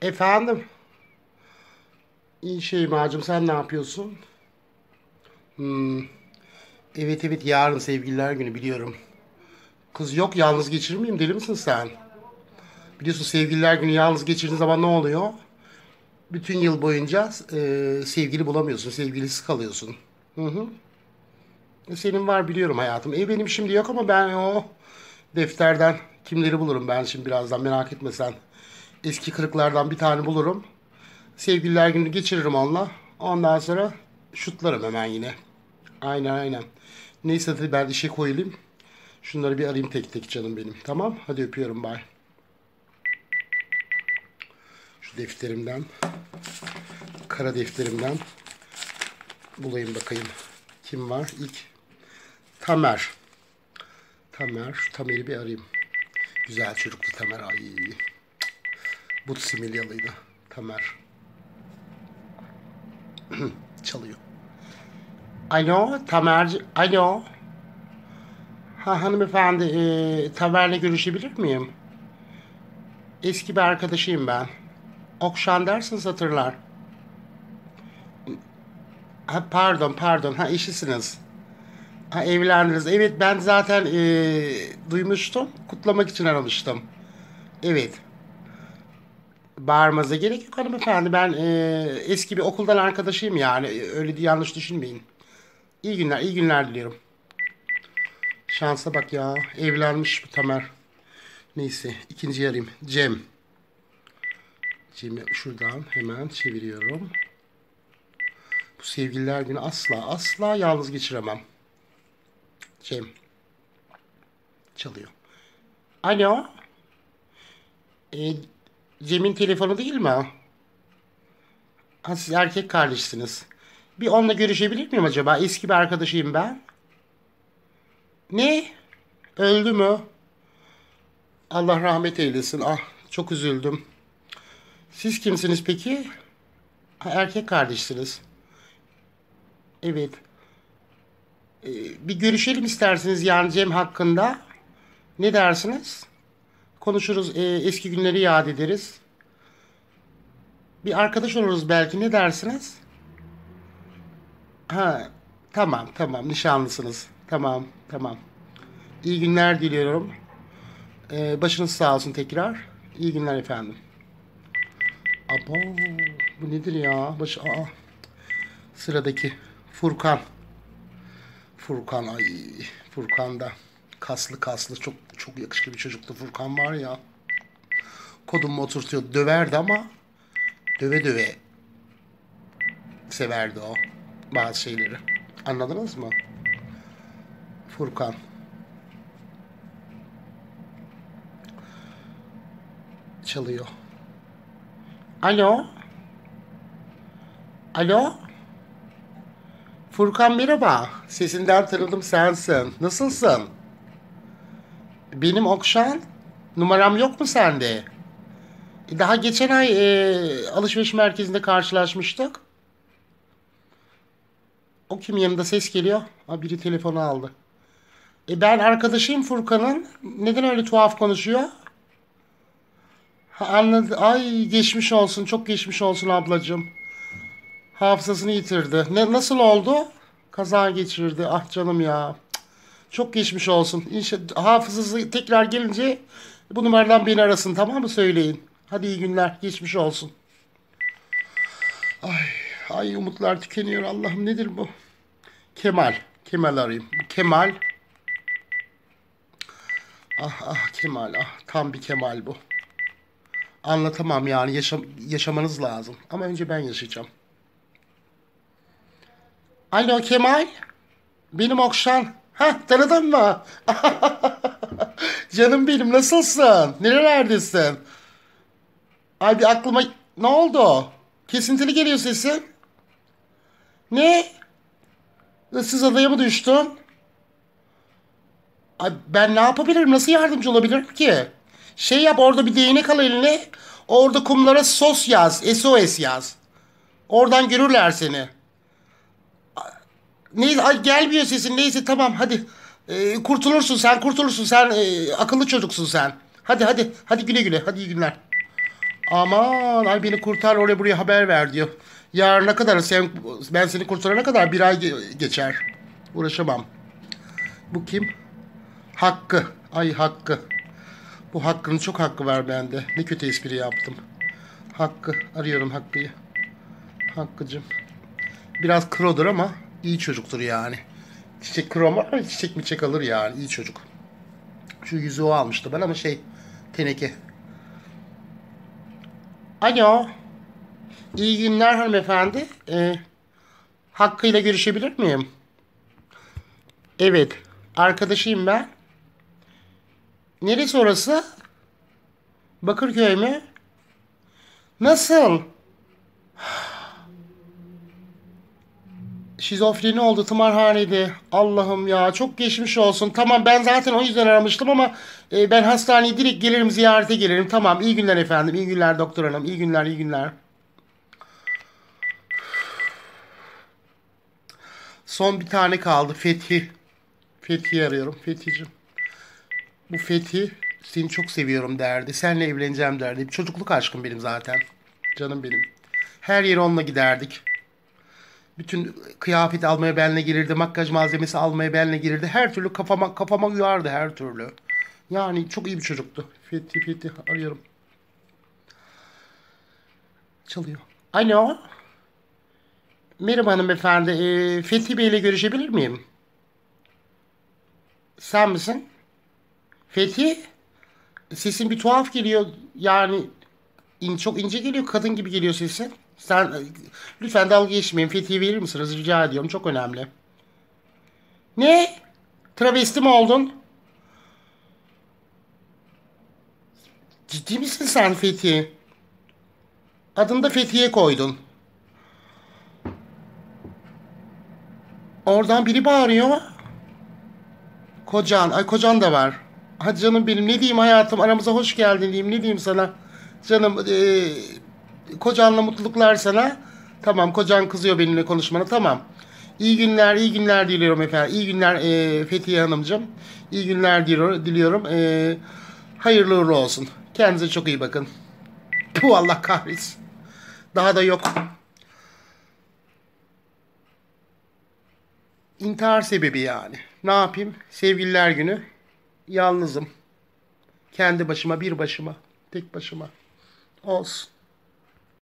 Efendim? İyi Şeyma'cığım, sen ne yapıyorsun? Hmm, evet evet, yarın sevgililer günü biliyorum. Kız yok, yalnız geçirmeyeyim, deli misin sen? Biliyorsun sevgililer günü yalnız geçirdiğin zaman ne oluyor? Bütün yıl boyunca sevgili bulamıyorsun, sevgilisiz kalıyorsun. Hı hı. Senin var biliyorum hayatım. Benim şimdi yok ama ben o defterden kimleri bulurum ben şimdi birazdan, merak etme sen. Eski kırıklardan bir tane bulurum. Sevgililer günü geçiririm onunla. Ondan sonra şutlarım hemen yine. Aynen aynen. Neyse hadi ben işe koyulayım. Şunları bir arayayım tek tek canım benim. Tamam, hadi öpüyorum, bay. Şu defterimden, kara defterimden bulayım bakayım. Kim var? İlk Tamer. Tamer. Şu Tamer'i bir arayayım. Güzel çocuktu Tamer. Ay. But Similyalıydı. Tamer. Çalıyor. Alo Tamer. Alo. Ha, hanımefendi, Tamer'le görüşebilir miyim? Eski bir arkadaşıyım ben. Okşan dersiniz, hatırlar. Ha, pardon pardon, ha, eşisiniz. Ha, evlendiniz. Evet, ben zaten duymuştum. Kutlamak için aramıştım. Evet. Bağırmanıza gerek yok hanımefendi. Ben eski bir okuldan arkadaşıyım yani. Öyle yanlış düşünmeyin. İyi günler, iyi günler diliyorum. Şansa bak ya. Evlenmiş bu Tamer. Neyse, ikinciyi arayayım. Cem. Cem'i şuradan hemen çeviriyorum. Bu sevgililer günü asla asla yalnız geçiremem. Cem. Çalıyor. Alo. E, Cem'in telefonu değil mi o? Ha, siz erkek kardeşsiniz. Bir onunla görüşebilir miyim acaba? Eski bir arkadaşıyım ben. Ne? Öldü mü? Allah rahmet eylesin. Ah, çok üzüldüm. Siz kimsiniz peki? Ha, erkek kardeşsiniz. Evet. Bir görüşelim isterseniz yani Cem hakkında. Ne dersiniz? Konuşuruz, eski günleri yad ederiz. Bir arkadaş oluruz belki, ne dersiniz? Ha, tamam tamam, nişanlısınız. Tamam tamam. İyi günler diliyorum. Başınız sağ olsun tekrar. İyi günler efendim. Abo, bu nedir ya? Sıradaki Furkan. Furkan, ay, Furkan da kaslı kaslı, çok çok yakışıklı bir çocuktu Furkan, var ya. Kodumu oturtuyor, döverdi ama döve döve severdi o bazı şeyleri. Anladınız mı? Furkan çalıyor. Alo. Alo. Furkan merhaba. Sesinden tanıdım, sensin. Nasılsın? Benim Okşan. Numaram yok mu sende? Daha geçen ay alışveriş merkezinde karşılaşmıştık. O kim, yanında ses geliyor? Ha, biri telefonu aldı. Ben arkadaşıyım Furkan'ın. Neden öyle tuhaf konuşuyor? Ha, anladı. Ay, geçmiş olsun. Çok geçmiş olsun ablacığım. Hafızasını yitirdi. Nasıl oldu? Kaza geçirdi. Ah canım ya. Çok geçmiş olsun. İnşallah hafızası tekrar gelince bu numaradan beni arasın, tamam mı, söyleyin. Hadi iyi günler. Geçmiş olsun. Ay, ay, umutlar tükeniyor. Allah'ım, nedir bu? Kemal. Kemal arayayım. Kemal. Ah ah Kemal, ah, tam bir Kemal bu. Anlatamam yani, yaşamanız lazım. Ama önce ben yaşayacağım. Alo Kemal. Benim Okşan. Ha, tanıdın mı? Canım benim, nasılsın? Nerelerdesin? Ay, bir aklıma... Ne oldu? Kesintili geliyor sesin. Ne? Issız adaya mı düştün? Ay, ben ne yapabilirim? Nasıl yardımcı olabilirim ki? Şey yap, orada bir değnek al eline. Orada kumlara sos yaz. SOS yaz. Oradan görürler seni. Neyse, ay, gelmiyor sesin. Neyse tamam, hadi. Kurtulursun sen, kurtulursun sen. Akıllı çocuksun sen. Hadi hadi. Hadi güle güle. Hadi iyi günler. Aman ay beni kurtar oraya buraya haber ver diyor. Yarına kadar ben seni kurtarana kadar bir ay geçer. Uğraşamam. Bu kim? Hakkı. Ay Hakkı. Bu Hakkı'nın çok hakkı var bende. Ne kötü espri yaptım. Hakkı. Arıyorum Hakkı'yı. Hakkı'cım. Biraz krodur ama iyi çocuktur yani. Çiçek kro ama çiçek mi çek alır yani. İyi çocuk. Şu yüzüğü o almıştı ben ama teneke. Alo. İyi günler hanımefendi. Hakkı ile görüşebilir miyim? Evet. Arkadaşıyım ben. Neresi orası? Bakırköy mü? Nasıl? Şizofreni oldu tımarhanede. Allah'ım ya çok geçmiş olsun. Tamam ben zaten o yüzden aramıştım ama ben hastaneye direkt gelirim ziyarete gelirim. Tamam iyi günler efendim. İyi günler doktor hanım. İyi günler iyi günler. Son bir tane kaldı Fethi. Fethi'yi arıyorum. Fethi'cim. Bu Fethi seni çok seviyorum derdi. Seninle evleneceğim derdi. Çocukluk aşkım benim zaten. Canım benim. Her yere onunla giderdik. Bütün kıyafet almaya benle gelirdi. Makyaj malzemesi almaya benle gelirdi. Her türlü kafama uyardı her türlü. Yani çok iyi bir çocuktu. Fethi arıyorum. Çalıyor. Alo. Merhaba hanımefendi. Fethi Bey ile görüşebilir miyim? Sen misin? Fethi? Sesin bir tuhaf geliyor. Yani çok ince geliyor. Kadın gibi geliyor sesin. Lütfen dalga geçmeyin. Fethi'yi verir misiniz? Rica ediyorum. Çok önemli. Ne? Travesti mi oldun? Ciddi misin sen Fethi? Adını da Fethiye koydun. Oradan biri bağırıyor. Kocan. Ay kocan da var. Hadi canım benim. Ne diyeyim hayatım? Aramıza hoş geldin diyeyim. Ne diyeyim sana? Canım kocanla mutluluklar sana. Tamam kocan kızıyor benimle konuşmana. Tamam. İyi günler, iyi günler diliyorum efendim. İyi günler Fethiye Hanımcığım. İyi günler diliyorum. Hayırlı uğurlu olsun. Kendinize çok iyi bakın. Bu Allah kahretsin. Daha da yok. İntihar sebebi yani. Ne yapayım? Sevgililer günü. Yalnızım. Kendi başıma, bir başıma. Tek başıma. Olsun.